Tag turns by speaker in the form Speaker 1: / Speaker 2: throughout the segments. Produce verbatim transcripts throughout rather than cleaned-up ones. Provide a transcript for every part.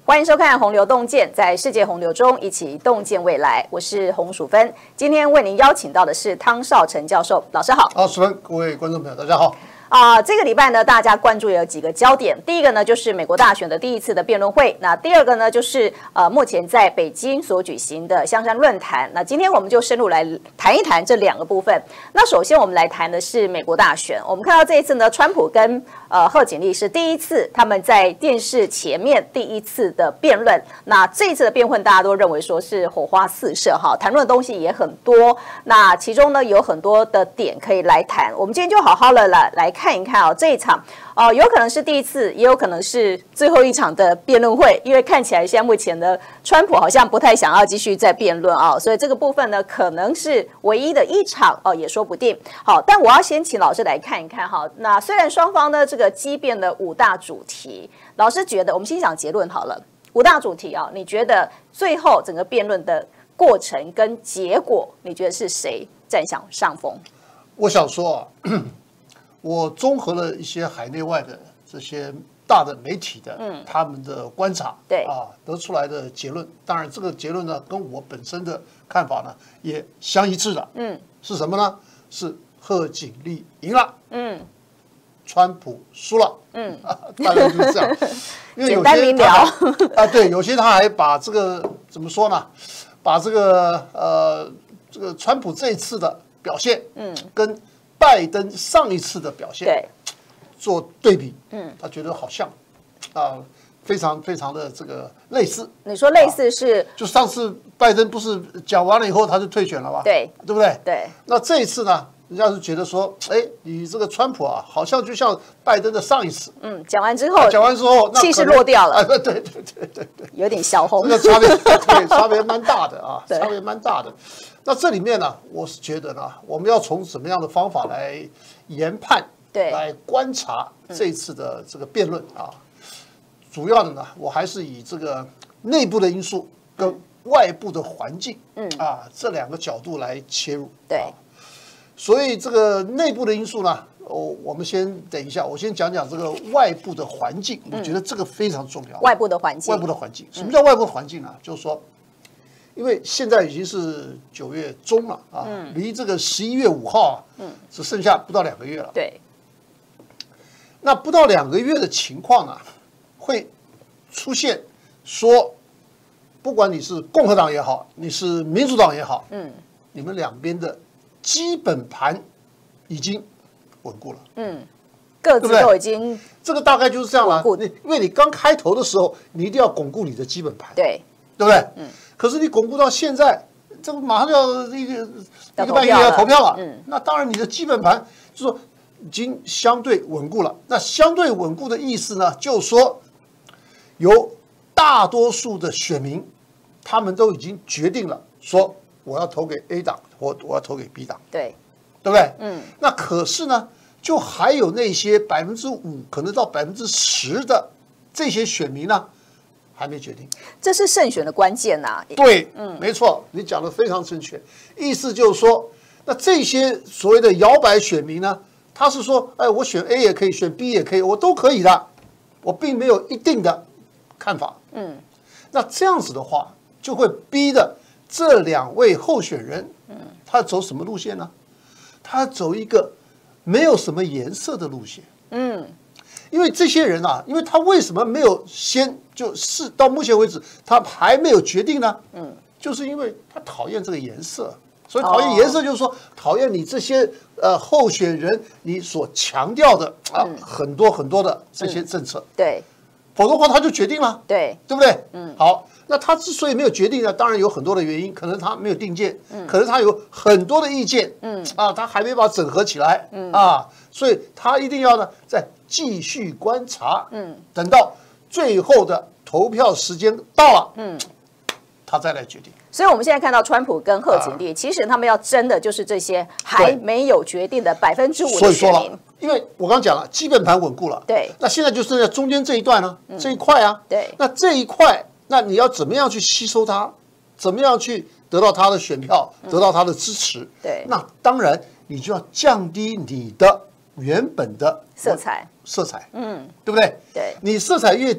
Speaker 1: 欢迎收看《洪流洞见》，在世界洪流中一起洞见未来。我是洪淑芬，今天为您邀请到的是汤绍成教授，老师好。
Speaker 2: 好，淑芬，各位观众朋友，大家好。
Speaker 1: 啊、呃，这个礼拜呢，大家关注有几个焦点。第一个呢，就是美国大选的第一次的辩论会。那第二个呢，就是呃，目前在北京所举行的香山论坛。那今天我们就深入来谈一谈这两个部分。那首先我们来谈的是美国大选。我们看到这一次呢，川普跟呃贺锦丽是第一次他们在电视前面第一次的辩论。那这一次的辩论，大家都认为说是火花四射哈，谈论的东西也很多。那其中呢，有很多的点可以来谈。我们今天就好好的来来看一看哦，这一场呃，有可能是第一次，也有可能是最后一场的辩论会，因为看起来现在目前的川普好像不太想要继续再辩论啊、哦，所以这个部分呢，可能是唯一的一场哦，也说不定。好，但我要先请老师来看一看哈。那虽然双方呢这个激辩的五大主题，老师觉得我们先讲结论好了。五大主题啊、哦，你觉得最后整个辩论的过程跟结果，你觉得是谁占上上风？
Speaker 2: 我想说啊。我综合了一些海内外的这些大的媒体的、嗯、他们的观察，
Speaker 1: 对
Speaker 2: 啊，得出来的结论。当然，这个结论呢，跟我本身的看法呢也相一致的。嗯，是什么呢？是贺锦丽赢了，嗯，川普输了，嗯，啊、大概就是这样。因为有些简单明了啊，对，有些他还把这个怎么说呢？把这个呃，这个川普这一次的表现，嗯，跟拜登上一次的表现
Speaker 1: 对
Speaker 2: 做对比，嗯，他觉得好像啊，非常非常的这个类似。
Speaker 1: 你说类似是、啊？
Speaker 2: 就上次拜登不是讲完了以后他就退选了吧？
Speaker 1: 对，
Speaker 2: 对不对？
Speaker 1: 对。
Speaker 2: 那这一次呢，人家是觉得说，哎，你这个川普啊，好像就像拜登的上一次。
Speaker 1: 嗯，讲完之后，
Speaker 2: 讲、啊、完之后，
Speaker 1: 气势落掉了。
Speaker 2: 啊，对对对对对，
Speaker 1: 有点小红。
Speaker 2: 这个差别对差别蛮大的啊，差别蛮大的。那这里面呢，我是觉得呢，我们要从什么样的方法来研判，
Speaker 1: 对，
Speaker 2: 来观察这一次的这个辩论啊。主要的呢，我还是以这个内部的因素跟外部的环境，嗯啊这两个角度来切入。
Speaker 1: 对，
Speaker 2: 啊、所以这个内部的因素呢，哦，我们先等一下，我先讲讲这个外部的环境，我觉得这个非常重要。
Speaker 1: 外部的环境，
Speaker 2: 外部的环境，什么叫外部环境呢？就是说。因为现在已经是九月中了啊，嗯、离这个十一月五号啊，嗯，只剩下不到两个月了。
Speaker 1: 对，
Speaker 2: 那不到两个月的情况呢，会出现说，不管你是共和党也好，你是民主党也好，嗯，你们两边的基本盘已经稳固了，
Speaker 1: 嗯，各自都已经
Speaker 2: 这个大概就是这样了。你因为你刚开头的时候，你一定要巩固你的基本盘，
Speaker 1: 对，
Speaker 2: 对不对？嗯。可是你巩固到现在，这个马上就要一个一个半月要投票了，嗯，那当然你的基本盘就是说已经相对稳固了。那相对稳固的意思呢，就是说有大多数的选民，他们都已经决定了，说我要投给 A 党，或我要投给 B 党，
Speaker 1: 对，
Speaker 2: 对不对？嗯。那可是呢，就还有那些百分之五，可能到百分之十的这些选民呢。还没决定，
Speaker 1: 这是胜选的关键呐、啊。
Speaker 2: 对，嗯，没错，你讲的非常正确。意思就是说，那这些所谓的摇摆选民呢，他是说，哎，我选 A 也可以，选 B 也可以，我都可以的，我并没有一定的看法。嗯，那这样子的话，就会逼的这两位候选人，嗯，他走什么路线呢？他走一个没有什么颜色的路线。嗯。因为这些人啊，因为他为什么没有先就是到目前为止他还没有决定呢？嗯，就是因为他讨厌这个颜色，所以讨厌颜色就是说讨厌你这些呃候选人你所强调的啊、嗯、很多很多的这些政策。
Speaker 1: 嗯、对，
Speaker 2: 否则的话他就决定了，
Speaker 1: 对，
Speaker 2: 对不对？嗯，好，那他之所以没有决定呢，当然有很多的原因，可能他没有定见，嗯，可能他有很多的意见，嗯啊，他还没把它整合起来，嗯啊，所以他一定要呢在。继续观察，嗯，等到最后的投票时间到了，嗯，他再来决定。
Speaker 1: 所以我们现在看到川普跟贺锦丽，啊、其实他们要争的就是这些还没有决定的百分之五的选民。
Speaker 2: 所以说了，因为我刚刚讲了，基本盘稳固了，
Speaker 1: 对，
Speaker 2: 那现在就剩下中间这一段呢、啊，嗯、这一块啊，
Speaker 1: 对，
Speaker 2: 那这一块，那你要怎么样去吸收它？怎么样去得到他的选票，得到他的支持？嗯、
Speaker 1: 对，
Speaker 2: 那当然你就要降低你的原本的
Speaker 1: 色彩。
Speaker 2: 色彩，嗯，对不对？
Speaker 1: 对，
Speaker 2: 你色彩越低，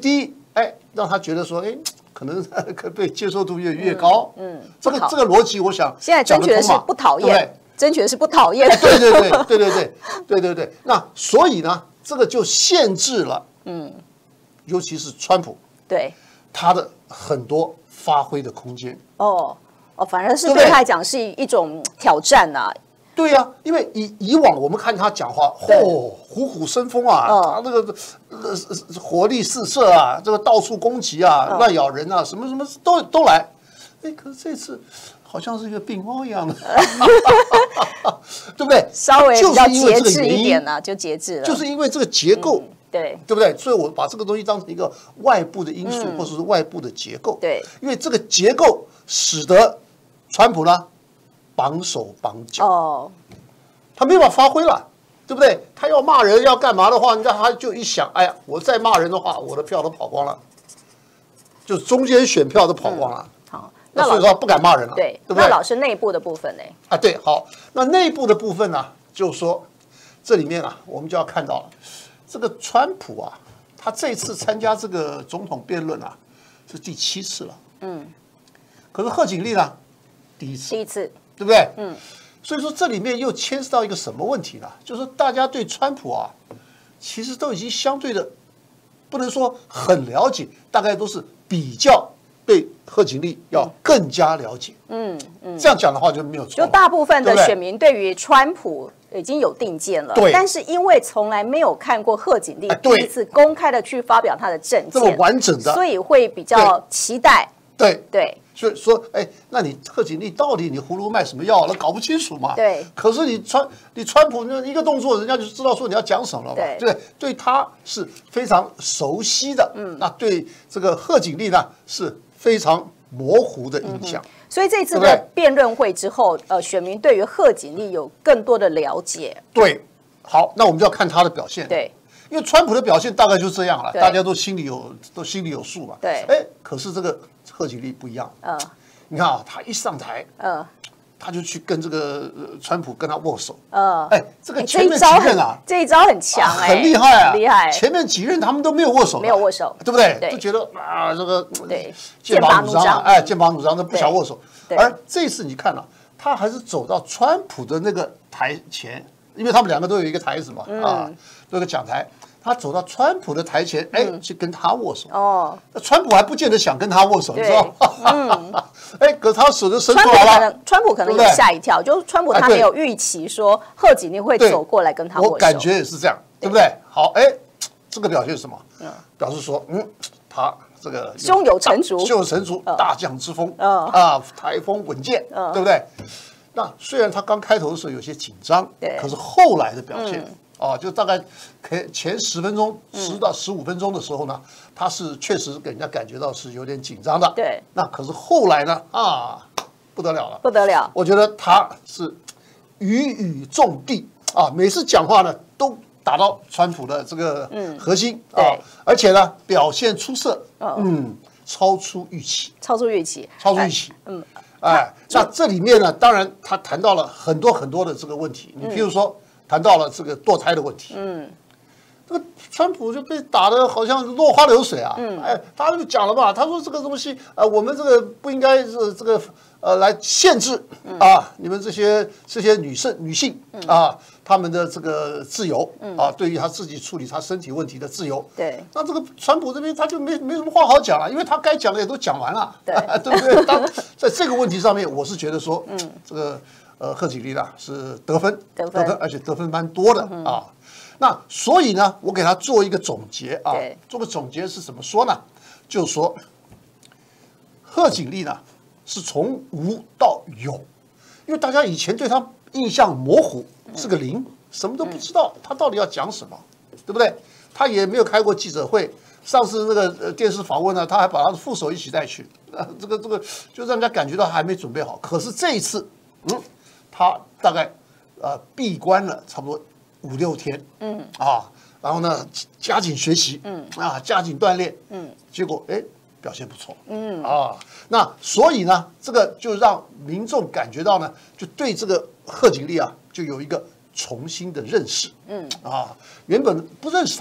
Speaker 2: 哎，让他觉得说，哎，可能可被接受度越越高。
Speaker 1: 嗯，嗯
Speaker 2: 这个这个逻辑，我想
Speaker 1: 现在争取的是不讨厌，争取的是不讨厌。
Speaker 2: 对对对对对对对对对。那所以呢，这个就限制了，嗯，尤其是川普，
Speaker 1: 对
Speaker 2: 他的很多发挥的空间。
Speaker 1: 哦哦，反而是对他来讲是一种挑战呐、啊。
Speaker 2: 对呀、啊，因为以以往我们看他讲话，嚯、哦，虎虎生风啊，哦、他那个呃火力四射啊，这个到处攻击啊，哦、乱咬人啊，什么什么都都来。哎，可是这次好像是一个病猫一样的，对不对？
Speaker 1: 稍微比较节制一点呢、啊，就节制了。
Speaker 2: 就是因为这个结构，嗯、
Speaker 1: 对
Speaker 2: 对不对？所以我把这个东西当成一个外部的因素，嗯、或者是外部的结构。
Speaker 1: 对，
Speaker 2: 因为这个结构使得川普呢。绑手绑脚哦，他没有办法发挥了，对不对？他要骂人要干嘛的话，你看他就一想，哎呀，我再骂人的话，我的票都跑光了，就中间选票都跑光了。嗯、
Speaker 1: 好，
Speaker 2: 那所以说不敢骂人了，
Speaker 1: 对，
Speaker 2: 对不对？
Speaker 1: 那老师内部的部分呢？
Speaker 2: 啊，对，好，那内部的部分呢，就是说这里面啊，我们就要看到了，这个川普啊，他这次参加这个总统辩论啊，是第七次了，嗯，可是贺锦丽呢，第一次，
Speaker 1: 第一次。
Speaker 2: 对不对？嗯，所以说这里面又牵涉到一个什么问题呢？就是大家对川普啊，其实都已经相对的，不能说很了解，大概都是比较对贺锦丽要更加了解。嗯嗯，这样讲的话就没有错。
Speaker 1: 就大部分的选民对于川普已经有定见了，
Speaker 2: 对。
Speaker 1: 但是因为从来没有看过贺锦丽第一次公开的去发表他的政见，
Speaker 2: 这么完整的，
Speaker 1: 所以会比较期待。
Speaker 2: 对
Speaker 1: 对。
Speaker 2: 所以说，哎，那你贺锦丽到底你葫芦卖什么药？那搞不清楚嘛。
Speaker 1: 对。
Speaker 2: 可是你川你川普那一个动作，人家就知道说你要讲什么了嘛。
Speaker 1: 对。
Speaker 2: 对，对他是非常熟悉的。嗯。那对这个贺锦丽呢是非常模糊的印象。
Speaker 1: 嗯、所以这次的辩论会之后，呃，选民对于贺锦丽有更多的了解。
Speaker 2: 对。好，那我们就要看他的表现。
Speaker 1: 对。
Speaker 2: 因为川普的表现大概就这样了，大家都心里有都心里有数嘛。
Speaker 1: 对。
Speaker 2: 哎，可是这个贺锦丽不一样。嗯。你看啊，他一上台，嗯，他就去跟这个川普跟他握手，嗯，哎，这个前面几任啊，
Speaker 1: 这一招很强，哎，
Speaker 2: 很厉害啊，
Speaker 1: 厉害。
Speaker 2: 前面几任他们都没有握手，
Speaker 1: 没有握手，
Speaker 2: 对不对？都觉得啊，这个
Speaker 1: 对
Speaker 2: 剑拔弩张，哎，剑拔弩张都不想握手。而这次你看了，他还是走到川普的那个台前，因为他们两个都有一个台子嘛，啊，都有个讲台。他走到川普的台前，哎，去跟他握手。哦，那川普还不见得想跟他握手，你知道吗？嗯，哎，可是他手就伸出来了。
Speaker 1: 川普可能有吓一跳，就是川普他没有预期说贺锦丽会走过来跟他握手。
Speaker 2: 我感觉也是这样，对不对？好，哎，这个表现是什么？表示说，嗯，他这个
Speaker 1: 胸有成竹，
Speaker 2: 胸有成竹，大将之风，啊，台风稳健，对不对？那虽然他刚开头的时候有些紧张，可是后来的表现。哦，就大概前前十分钟，十到十五分钟的时候呢，他是确实给人家感觉到是有点紧张的。
Speaker 1: 对。
Speaker 2: 那可是后来呢，啊，不得了了，
Speaker 1: 不得了！
Speaker 2: 我觉得他是语语中的啊，每次讲话呢都打到川普的这个核心啊，而且呢表现出色，嗯，超出预期，
Speaker 1: 超出预期，
Speaker 2: 超出预期，嗯，哎，那这里面呢，当然他谈到了很多很多的这个问题，你譬如说。谈到了这个堕胎的问题，嗯，这个川普就被打得好像落花流水啊，嗯，哎，他就讲了嘛，他说这个东西，呃，我们这个不应该是这个呃来限制啊，你们这些这些女性女性啊，他们的这个自由啊，对于他自己处理他身体问题的自由，
Speaker 1: 对，
Speaker 2: 那这个川普这边他就没没什么话好讲了，因为他该讲的也都讲完了，对，对不对？他在这个问题上面，我是觉得说，嗯，这个。呃，贺锦丽呢是得分，
Speaker 1: 得分，
Speaker 2: 而且得分蛮多的啊。那所以呢，我给他做一个总结啊，做个总结是怎么说呢？就是说，贺锦丽呢是从无到有，因为大家以前对他印象模糊，是个零，什么都不知道他到底要讲什么，对不对？他也没有开过记者会。上次那个电视访问呢，他还把他的副手一起带去，啊，这个这个就让人家感觉到还没准备好。可是这一次，嗯。他大概呃闭关了差不多五六天，嗯啊，然后呢加紧学习，嗯啊加紧锻炼，嗯，结果哎表现不错，嗯啊，那所以呢这个就让民众感觉到呢，就对这个贺锦丽啊就有一个重新的认识，嗯啊，原本不认识他。不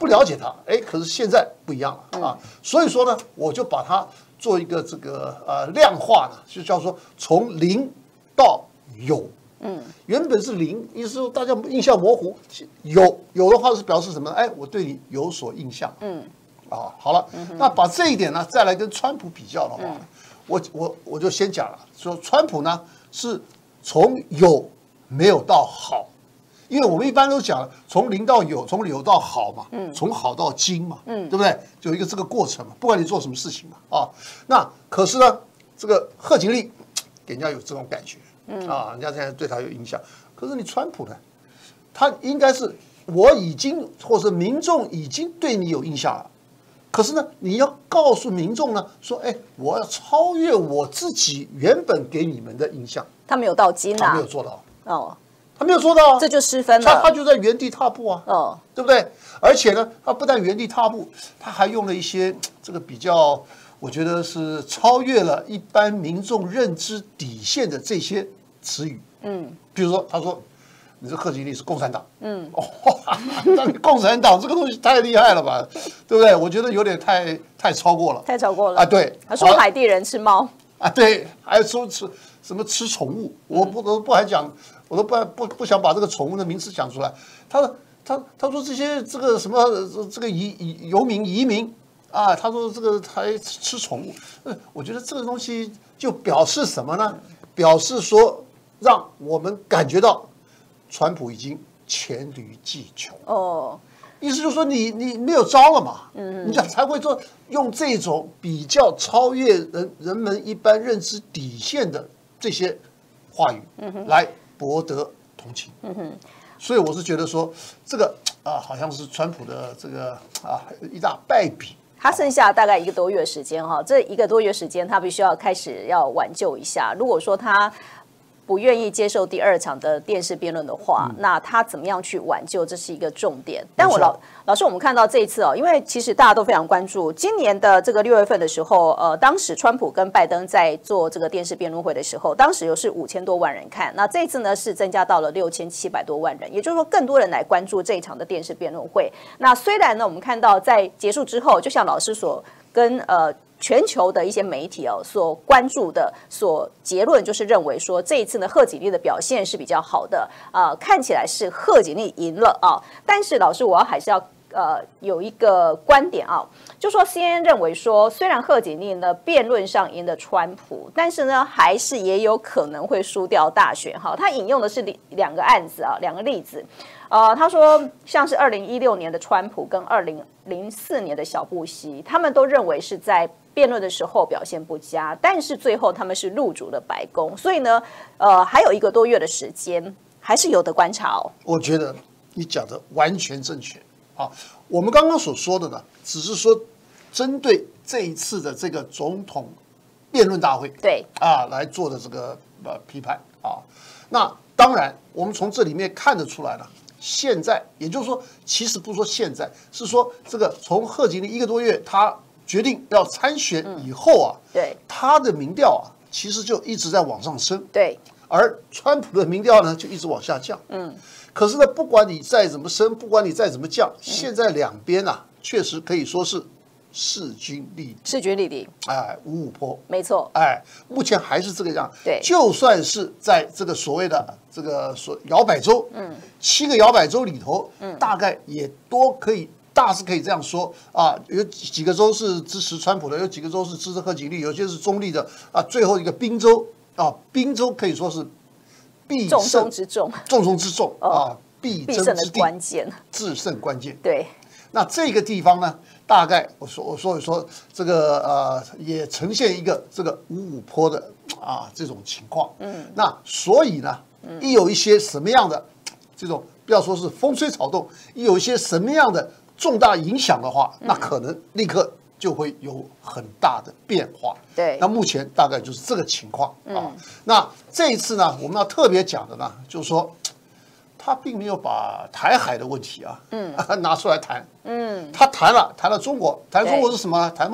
Speaker 2: 不了解他，哎，可是现在不一样了啊。所以说呢，我就把它做一个这个呃量化呢，就叫做从零到有。嗯，原本是零，意思说大家印象模糊，有有的话是表示什么？哎，我对你有所印象。嗯，啊，好了，那把这一点呢，再来跟川普比较的话，我我我就先讲了，说川普呢是从有没有到好，因为我们一般都讲从零到有，从有到好嘛，嗯，从好到精嘛，嗯，对不对？就有一个这个过程嘛，不管你做什么事情嘛，啊，那可是呢，这个贺锦丽给人家有这种感觉。嗯啊，人家现在对他有影响，可是你川普呢？他应该是我已经或者民众已经对你有印象了，可是呢，你要告诉民众呢，说，哎，我要超越我自己原本给你们的印象。
Speaker 1: 他没有到精啊，
Speaker 2: 他没有做到
Speaker 1: 哦，
Speaker 2: 他没有做到，
Speaker 1: 这就失分了。
Speaker 2: 他他就在原地踏步啊，
Speaker 1: 哦，
Speaker 2: 对不对？而且呢，他不但原地踏步，他还用了一些这个比较。我觉得是超越了一般民众认知底线的这些词语，嗯，比如说他说，你这贺锦丽是共产党，嗯，哦，那你共产党这个东西太厉害了吧，对不对？我觉得有点太太超过了，
Speaker 1: 太超过了
Speaker 2: 啊！对，
Speaker 1: 他说海地人吃猫
Speaker 2: 啊，对，还说吃什么吃宠物，我不都不还讲，我都不不不想把这个宠物的名词讲出来。他他他说这些这个什么这个移移游民移民。啊，他说这个还吃宠物，呃，我觉得这个东西就表示什么呢？表示说让我们感觉到，川普已经黔驴技穷哦，意思就是说你你没有招了嘛，嗯，你讲才会说用这种比较超越人人们一般认知底线的这些话语，嗯，来博得同情，嗯哼，所以我是觉得说这个啊，好像是川普的这个啊一大败笔。
Speaker 1: 他剩下大概一个多月时间哈，这一个多月时间他必须要开始要挽救一下。如果说他不愿意接受第二场的电视辩论的话，嗯、那他怎么样去挽救，这是一个重点。但我老老师，我们看到这一次哦，因为其实大家都非常关注今年的这个六月份的时候，呃，当时川普跟拜登在做这个电视辩论会的时候，当时又是五千多万人看，那这一次呢是增加到了六千七百多万人，也就是说更多人来关注这一场的电视辩论会。那虽然呢，我们看到在结束之后，就像老师所跟呃。全球的一些媒体哦所关注的，所结论就是认为说这一次呢贺锦丽的表现是比较好的，呃，看起来是贺锦丽赢了啊。但是老师，我要还是要呃有一个观点啊，就说 C N N 认为说，虽然贺锦丽呢辩论上赢了川普，但是呢还是也有可能会输掉大选哈。他引用的是两个案子啊，两个例子。呃，他说像是二零一六年的川普跟二零零四年的小布希，他们都认为是在辩论的时候表现不佳，但是最后他们是入主了白宫，所以呢，呃，还有一个多月的时间，还是有的观察哦。
Speaker 2: 我觉得你讲的完全正确啊！我们刚刚所说的呢，只是说针对这一次的这个总统辩论大会，
Speaker 1: 对
Speaker 2: 啊来做的这个呃批判啊。那当然，我们从这里面看得出来了。现在，也就是说，其实不是说现在，是说这个从贺锦丽一个多月，他决定要参选以后啊，
Speaker 1: 嗯、对
Speaker 2: 他的民调啊，其实就一直在往上升，
Speaker 1: 对，
Speaker 2: 而川普的民调呢，就一直往下降，嗯，可是呢，不管你再怎么升，不管你再怎么降，现在两边啊，确实可以说是势均力敌，
Speaker 1: 势均力敌，
Speaker 2: 哎，五五坡，
Speaker 1: 没错，
Speaker 2: 哎，目前还是这个样，
Speaker 1: 对，
Speaker 2: 就算是在这个所谓的这个所摇摆州，嗯，七个摇摆州里头，嗯，大概也多可以。大是可以这样说啊，有几个州是支持川普的，有几个州是支持贺锦丽，有些是中立的啊。最后一个宾州啊，宾州可以说是必胜
Speaker 1: 重中之重，
Speaker 2: 重中之重啊，必争之地，
Speaker 1: 关键，
Speaker 2: 制胜关键。
Speaker 1: 对，
Speaker 2: 那这个地方呢，大概我说我说说这个呃，也呈现一个这个五五坡的啊这种情况。嗯，那所以呢，一有一些什么样的这种，不要说是风吹草动，一有一些什么样的重大影响的话，那可能立刻就会有很大的变化。
Speaker 1: 对，
Speaker 2: 那目前大概就是这个情况啊。那这一次呢，我们要特别讲的呢，就是说，他并没有把台海的问题啊，嗯，拿出来谈，嗯，他谈了，谈了中国，谈中国是什么？谈贸易，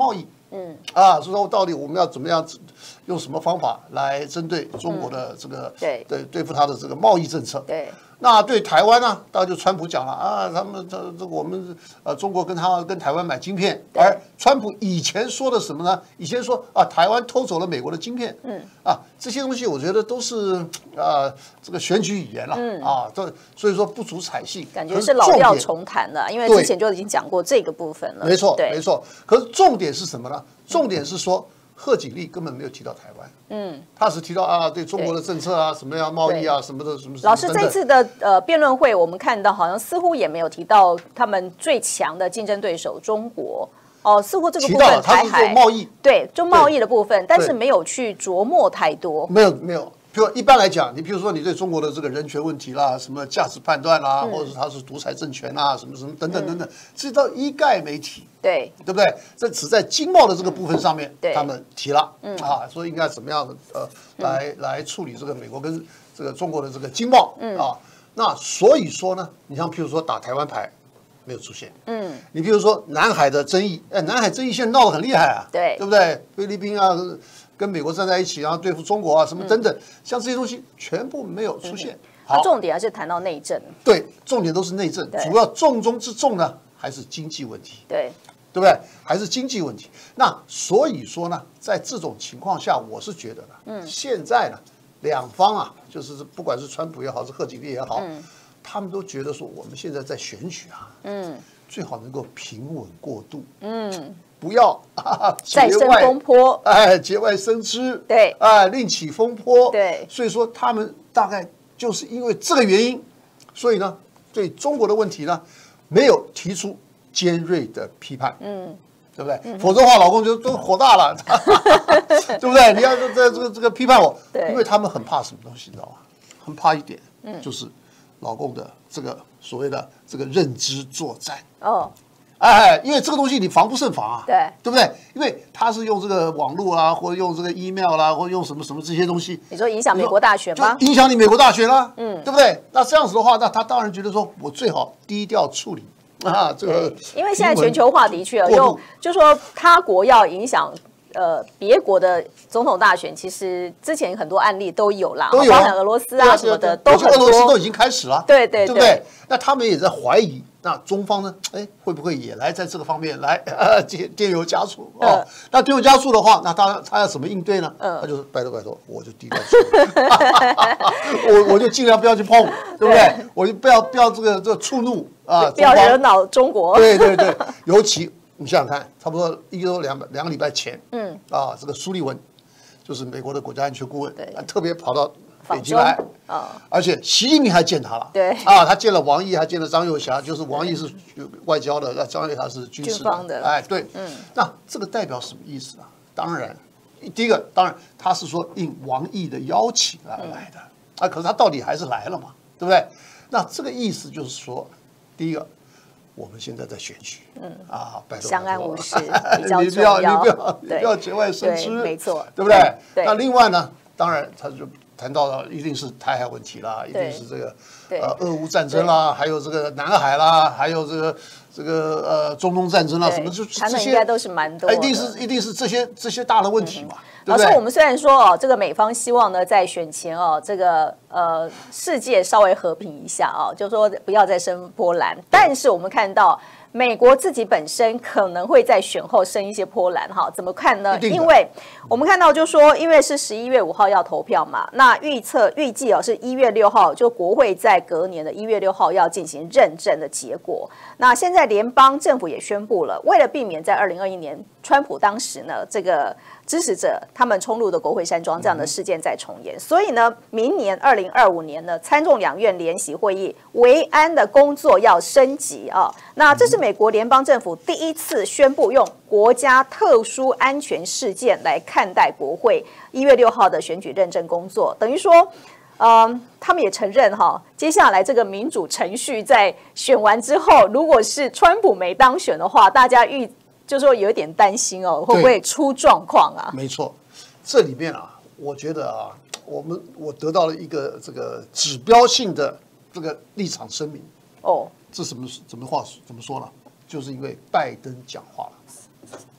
Speaker 2: 嗯，啊，所以说到底我们要怎么样用什么方法来针对中国的这个、嗯、
Speaker 1: 对
Speaker 2: 对对付它的这个贸易政策？
Speaker 1: 对。
Speaker 2: 那对台湾呢，当然就川普讲了啊，他们这这我们呃中国跟他跟台湾买晶片，而川普以前说的什么呢？以前说啊，台湾偷走了美国的晶片，嗯，啊这些东西我觉得都是啊这个选举语言了，嗯、啊，这所以说不足采信，
Speaker 1: 感觉是老调重弹了，因为之前就已经讲过这个部分了，
Speaker 2: 没错，没错。可是重点是什么呢？重点是说。贺锦丽根本没有提到台湾，嗯，他是提到啊，对中国的政策啊，什么样贸易啊，什么的什么。
Speaker 1: 老师这次的呃辩论会，我们看到好像似乎也没有提到他们最强的竞争对手中国哦，似乎这个部分
Speaker 2: 台海贸易
Speaker 1: 对，就贸易的部分，但是没有去琢磨太多。
Speaker 2: 没有没有，比如一般来讲，你比如说你对中国的这个人权问题啦，什么价值判断啦，嗯、或者是他是独裁政权啦，什么什么等等等等，这都一概没提。
Speaker 1: 对，
Speaker 2: 对不对？这只在经贸的这个部分上面，他们提了，嗯啊，说应该怎么样的呃来来处理这个美国跟这个中国的这个经贸，嗯啊，那所以说呢，你像譬如说打台湾牌没有出现，嗯，你比如说南海的争议，哎，南海争议现在闹得很厉害啊，
Speaker 1: 对，
Speaker 2: 对不对？菲律宾啊跟美国站在一起，然后对付中国啊什么等等，像这些东西全部没有出现。
Speaker 1: 好，重点还是谈到内政，
Speaker 2: 对，重点都是内政，主要重中之重呢还是经济问题，
Speaker 1: 对。
Speaker 2: 对不对？还是经济问题。那所以说呢，在这种情况下，我是觉得呢，嗯，现在呢，两方啊，就是不管是川普也好，是贺锦丽也好，嗯，他们都觉得说，我们现在在选举啊，嗯，最好能够平稳过渡，嗯，不要啊
Speaker 1: 再生风波，
Speaker 2: 哎，节外生枝，
Speaker 1: 对，
Speaker 2: 哎，另起风波，
Speaker 1: 对。
Speaker 2: 所以说他们大概就是因为这个原因，所以呢，对中国的问题呢，没有提出尖锐的批判，嗯，对不对？嗯、否则的话，老公就都火大了，对不对？你要这这个这个批判我，因为他们很怕什么东西，你知道吗？很怕一点，嗯，就是老公的这个所谓的这个认知作战。哦，哎，因为这个东西你防不胜防啊，
Speaker 1: 对，
Speaker 2: 对不对？因为他是用这个网络啦，或者用这个 email 啦，或者用什么什么这些东西。
Speaker 1: 你说影响美国大选吗？
Speaker 2: 影响你美国大选啦，嗯，对不对？那这样子的话，那他当然觉得说我最好低调处理。啊，这个
Speaker 1: 因为现在全球化的确用，就说他国要影响呃别国的总统大选，其实之前很多案例都有啦，
Speaker 2: 都有，
Speaker 1: 包含俄罗斯啊什么的，都很多。
Speaker 2: 俄罗斯都已经开始了，
Speaker 1: 对对
Speaker 2: 对不对？那他们也在怀疑，那中方呢？哎，会不会也来在这个方面来呃添添油加醋哦？那添油加醋的话，那他他要怎么应对呢？嗯，他就是拜托拜托，我就低调处理，我我就尽量不要去碰，对不对？我就不要不要这个这个触怒。啊，
Speaker 1: 不要惹恼中国。
Speaker 2: 对对对，尤其你想想看，差不多一个多两两个礼拜前，嗯，啊，这个苏利文就是美国的国家安全顾问，啊、特别跑到北京来，啊，而且习近平还见他了，
Speaker 1: 对，
Speaker 2: 啊，他见了王毅，还见了张又侠，就是王毅是外交的，那张又侠是军事的，
Speaker 1: 的
Speaker 2: 哎，对，嗯，那这个代表什么意思啊？当然，第一个当然他是说应王毅的邀请而来的，啊，可是他到底还是来了嘛，对不对？那这个意思就是说。第一个，我们现在在选举，嗯啊，拜托
Speaker 1: 相安无事，比
Speaker 2: 较重要，你不要，你不要，你不要节外生枝，
Speaker 1: 没错，
Speaker 2: 对不对？那另外呢，当然他就谈到了，一定是台海问题啦，一定是这个呃俄乌战争啦，还有这个南海啦，还有这个这个呃中东战争啦，什么就这些
Speaker 1: 应该都是蛮多，
Speaker 2: 一定是一定是这些这些大的问题嘛。
Speaker 1: 老师，我们虽然说哦，这个美方希望呢，在选前哦，这个呃世界稍微和平一下哦，就说不要再生波澜。但是我们看到美国自己本身可能会在选后生一些波澜哈，怎么看呢？因为我们看到就说，因为是十一月五号要投票嘛，那预测预计哦是一月六号，就国会在隔年的一月六号要进行认证的结果。那现在联邦政府也宣布了，为了避免在二零二一年川普当时呢这个支持者他们冲入的国会山庄这样的事件再重演，所以呢，明年二零二五年呢，参众两院联席会议维安的工作要升级啊。那这是美国联邦政府第一次宣布用国家特殊安全事件来看待国会一月六号的选举认证工作，等于说。嗯，他们也承认哈，接下来这个民主程序在选完之后，如果是川普没当选的话，大家预就说有一点担心哦，会不会出状况啊？
Speaker 2: 没错，这里面啊，我觉得啊，我们我得到了一个这个指标性的这个立场声明哦，这什么怎么话怎么说呢？就是因为拜登讲话了。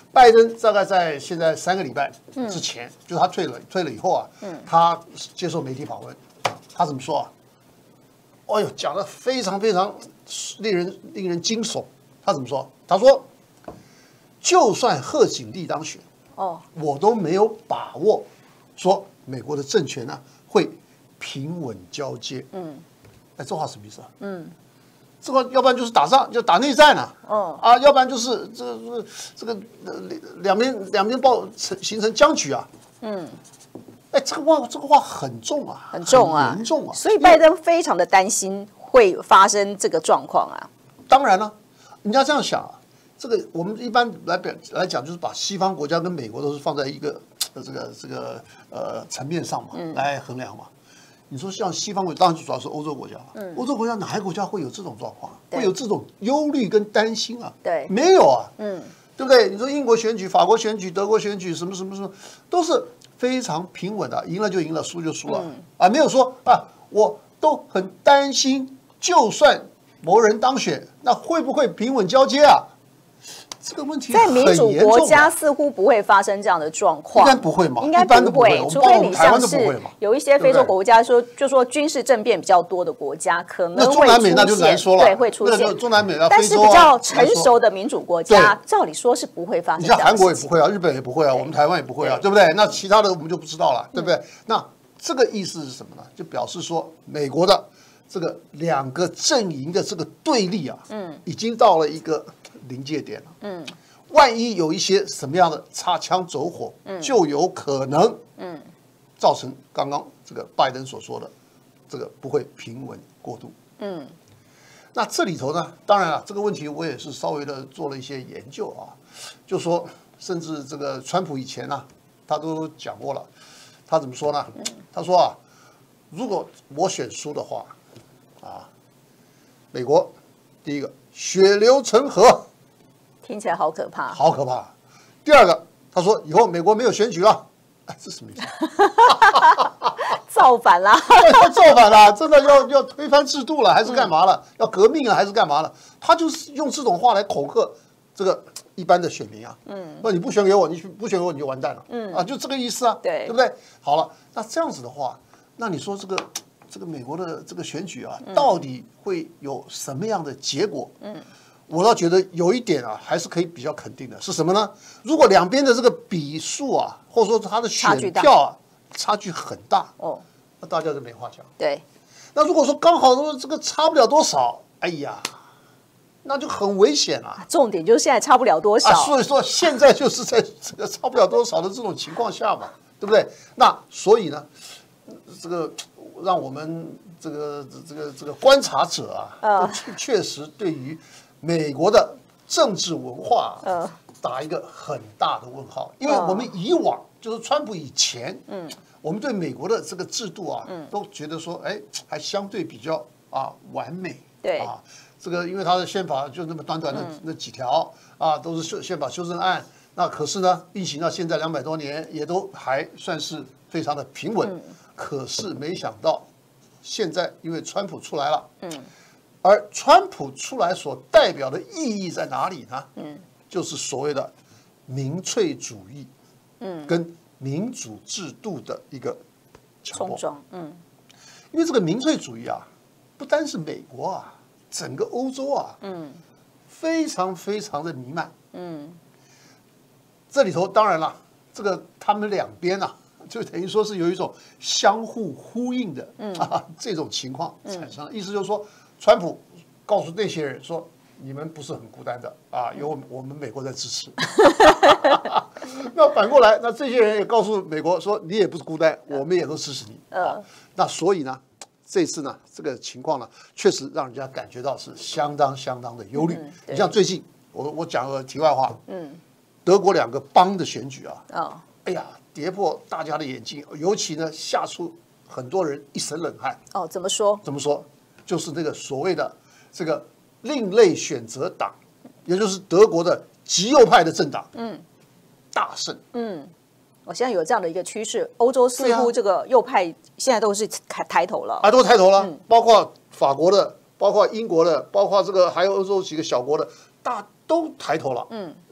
Speaker 2: 拜登大概在现在三个礼拜之前，嗯、就是他退了退了以后啊，嗯、他接受媒体访问，他怎么说啊？哎呦，讲得非常非常令人令人惊悚。他怎么说？他说，就算贺锦丽当选，哦，我都没有把握说美国的政权呢、啊、会平稳交接。嗯，哎，这话什么意思啊？嗯。这个要不然就是打仗，就打内战了、啊，哦啊，要不然就是这个这个这个两边两边爆形成僵局啊，嗯，哎，这个话这个话很重啊，
Speaker 1: 很重啊，
Speaker 2: 严重啊，
Speaker 1: 所以拜登非常的担心会发生这个状况啊。
Speaker 2: 当然了，你要这样想啊，这个我们一般来表来讲，就是把西方国家跟美国都是放在一个这个这个呃层面上嘛，嗯、来衡量嘛。你说像西方国家，当然主要是欧洲国家。嗯，欧洲国家哪个国家会有这种状况？会有这种忧虑跟担心啊？
Speaker 1: 对，
Speaker 2: 没有啊。嗯，对不对？你说英国选举、法国选举、德国选举，什么什么什么，都是非常平稳的，赢了就赢了，输就输了。嗯、啊，没有说啊，我都很担心，就算某人当选，那会不会平稳交接啊？这个问题
Speaker 1: 在民主国家似乎不会发生这样的状况，
Speaker 2: 应该不会嘛？
Speaker 1: 应该不会，除非你像是有一些非洲国家说，就说军事政变比较多的国家，可能会
Speaker 2: 中南美那就难说了，
Speaker 1: 对，会出现
Speaker 2: 中南美啊，
Speaker 1: 但是比较成熟的民主国家，照理说是不会发生。
Speaker 2: 你像韩国也不会啊，日本也不会啊，我们台湾也不会啊，对不对？那其他的我们就不知道了，对不对？那这个意思是什么呢？就表示说，美国的这个两个阵营的这个对立啊，嗯，已经到了一个临界点了，嗯，万一有一些什么样的擦枪走火，嗯，就有可能，嗯，造成刚刚这个拜登所说的这个不会平稳过渡，嗯，那这里头呢，当然了，这个问题我也是稍微的做了一些研究啊，就说甚至这个川普以前呢、啊，他都讲过了，他怎么说呢？他说啊，如果我选输的话，啊，美国第一个血流成河。
Speaker 1: 听起来好可怕，
Speaker 2: 好可怕。第二个，他说以后美国没有选举了，哎，这什么意思？
Speaker 1: 造反啦！
Speaker 2: 要造反啦！真的要要推翻制度了，还是干嘛了？嗯、要革命了，还是干嘛了？他就是用这种话来恐吓这个一般的选民啊。嗯，那你不选给我，你不选给我，你就完蛋了。嗯啊，就这个意思啊。
Speaker 1: 对，
Speaker 2: 对不对？好了，那这样子的话，那你说这个这个美国的这个选举啊，嗯、到底会有什么样的结果？嗯。我倒觉得有一点啊，还是可以比较肯定的，是什么呢？如果两边的这个比数啊，或者说他的选票啊，差距很大，哦，那大家就没话讲。
Speaker 1: 对。
Speaker 2: 那如果说刚好说这个差不了多少，哎呀，那就很危险啊。
Speaker 1: 重点就是现在差不了多少，
Speaker 2: 啊、所以说现在就是在这个差不了多少的这种情况下嘛，对不对？那所以呢，这个让我们这个这个这个观察者啊，呃、确实对于美国的政治文化、啊呃、打一个很大的问号，因为我们以往就是川普以前，嗯，我们对美国的这个制度啊，嗯，都觉得说，哎，还相对比较啊完美，
Speaker 1: 对
Speaker 2: 啊，这个因为它的宪法就那么短短的那几条啊，都是宪宪法修正案，那可是呢，运行到现在两百多年，也都还算是非常的平稳，嗯、可是没想到现在因为川普出来了，嗯。而川普出来所代表的意义在哪里呢？嗯，就是所谓的民粹主义，嗯，跟民主制度的一个
Speaker 1: 冲撞，嗯，
Speaker 2: 因为这个民粹主义啊，不单是美国啊，整个欧洲啊，嗯，非常非常的弥漫，嗯，这里头当然了，这个他们两边啊，就等于说是有一种相互呼应的，嗯啊，这种情况产生，意思就是说。川普告诉那些人说：“你们不是很孤单的啊，有我们美国在支持。”那反过来，那这些人也告诉美国说：“你也不是孤单，我们也都支持你。”啊，那所以呢，这次呢，这个情况呢，确实让人家感觉到是相当相当的忧虑。嗯、你像最近，我我讲个题外话，嗯，德国两个邦的选举啊，哦，哎呀，跌破大家的眼镜，尤其呢，吓出很多人一身冷汗。
Speaker 1: 哦，怎么说？
Speaker 2: 怎么说？就是那个所谓的这个另类选择党，也就是德国的极右派的政党，嗯，大胜，
Speaker 1: 嗯，我现在有这样的一个趋势，欧洲似乎这个右派现在都是抬抬头了，
Speaker 2: 啊，都抬头了，嗯、包括法国的，包括英国的，包括这个还有欧洲几个小国的，大都抬头了，嗯，那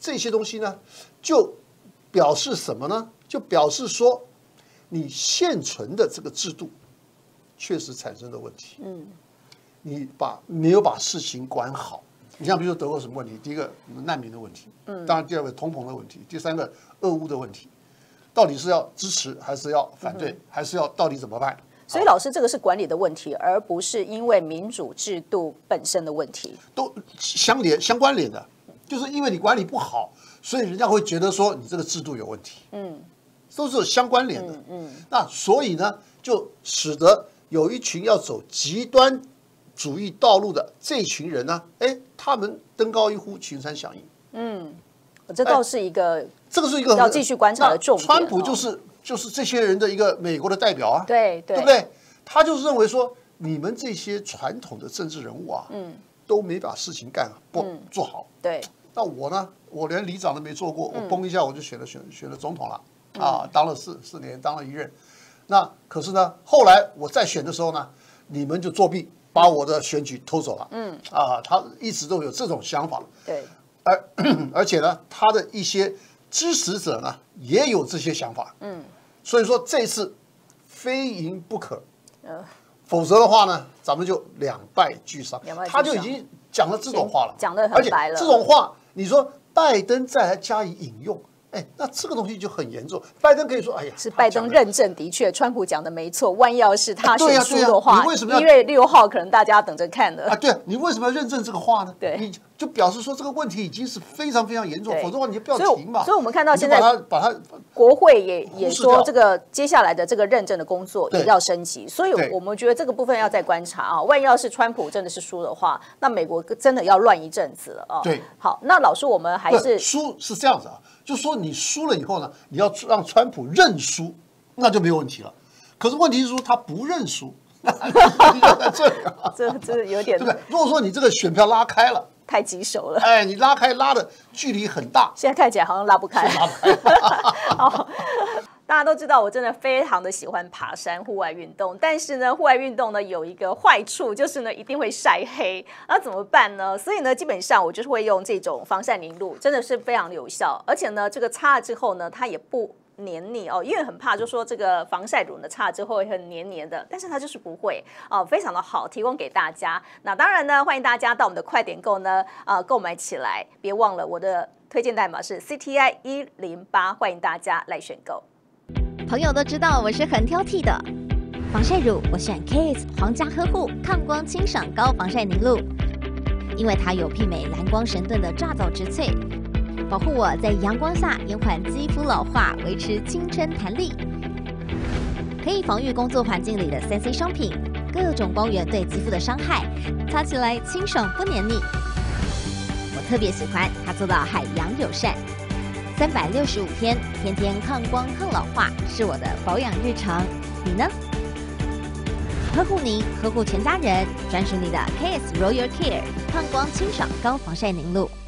Speaker 2: 这些东西呢，就表示什么呢？就表示说，你现存的这个制度确实产生了问题。嗯，你把没有把事情管好。你像比如说德国什么问题？第一个难民的问题，嗯，当然第二个通膨的问题，第三个俄乌的问题，到底是要支持还是要反对，嗯、还是要到底怎么办？
Speaker 1: 所以老师，这个是管理的问题，而不是因为民主制度本身的问题，
Speaker 2: 都相连相关联的，就是因为你管理不好，所以人家会觉得说你这个制度有问题，嗯，都是相关联的，嗯，嗯那所以呢，就使得有一群要走极端主义道路的这群人呢，哎，他们登高一呼，群山响应，
Speaker 1: 嗯，这倒是一个、哎，
Speaker 2: 这个是一个
Speaker 1: 要继续观察的重点。
Speaker 2: 川普就是。就是这些人的一个美国的代表啊，
Speaker 1: 对 对,
Speaker 2: 对不对？他就是认为说，你们这些传统的政治人物啊，嗯，都没把事情干不、嗯、做好。
Speaker 1: 对，
Speaker 2: 那我呢，我连里长都没做过，我嘣一下我就选了选选了总统了，嗯、啊，当了四四年，当了一任。那可是呢，后来我再选的时候呢，你们就作弊，把我的选举偷走了。嗯，啊，他一直都有这种想法。
Speaker 1: 对，
Speaker 2: 而而且呢，他的一些支持者呢，也有这些想法。嗯。所以说这次非赢不可，呃，否则的话呢，咱们就两败俱伤。他就已经讲了这种话了，
Speaker 1: 讲得很白了。
Speaker 2: 而且这种话，你说拜登再来加以引用，哎，那这个东西就很严重。拜登可以说，哎呀，
Speaker 1: 是拜登认证，的确，川普讲的没错。万一要是他选输的话，
Speaker 2: 你为什么要
Speaker 1: 一月六号可能大家等着看的
Speaker 2: 啊？对，你为什么要认证这个话呢？
Speaker 1: 对，
Speaker 2: 你就表示说这个问题已经是非常非常严重，否则的话你就不要停嘛。
Speaker 1: 所以我们看到现在
Speaker 2: 把它把它
Speaker 1: 国会也也说这个接下来的这个认证的工作也要升级，所以我们觉得这个部分要再观察啊。万一要是川普真的是输的话，那美国真的要乱一阵子了啊。
Speaker 2: 对，
Speaker 1: 好，那老师我们还是
Speaker 2: 输是这样子啊，就说你输了以后呢，你要让川普认输，那就没有问题了。可是问题是说他不认输，在这里啊，
Speaker 1: 这这有点
Speaker 2: 对不对？如果说你这个选票拉开了。
Speaker 1: 太棘手了，
Speaker 2: 哎，你拉开拉的距离很大，
Speaker 1: 现在看起来好像拉不开。
Speaker 2: 拉不开。
Speaker 1: 好，大家都知道我真的非常的喜欢爬山、户外运动，但是呢，户外运动呢有一个坏处，就是呢一定会晒黑，那怎么办呢？所以呢，基本上我就是会用这种防晒凝露，真的是非常有效，而且呢，这个擦了之后呢，它也不黏腻哦，因为很怕就说这个防晒乳呢擦了之后会很黏黏的，但是它就是不会哦，非常的好，提供给大家。那当然呢，欢迎大家到我们的快点购呢啊、呃、购买起来，别忘了我的推荐代码是 C T I 一零八，欢迎大家来选购。
Speaker 3: 朋友都知道我是很挑剔的，防晒乳我选 Kiehl's 皇家呵护抗光清爽高防晒凝露，因为它有媲美蓝光神盾的抓藻植萃。保护我在阳光下延缓肌肤老化，维持青春弹力，可以防御工作环境里的三 C 商品、各种光源对肌肤的伤害，擦起来清爽不黏腻。我特别喜欢它做到海洋友善，三百六十五天，天天抗光抗老化，是我的保养日常。你呢？呵护您，呵护全家人，专属你的 Kiehl's Royal Care 抗光清爽高防晒凝露。